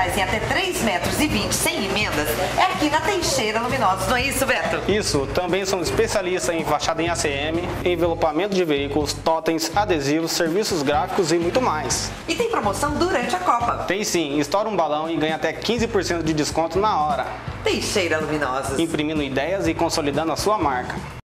materiais em até 3,20 metros sem emendas é aqui na Teixeira Luminosos, não é isso, Beto? Isso, também somos especialistas em fachada em ACM, envelopamento de veículos, totens, adesivos, serviços gráficos e muito mais. E tem promoção durante a Copa. Tem sim, estoura um balão e ganha até 15% de desconto na hora. Teixeira Luminosos. Imprimindo ideias e consolidando a sua marca.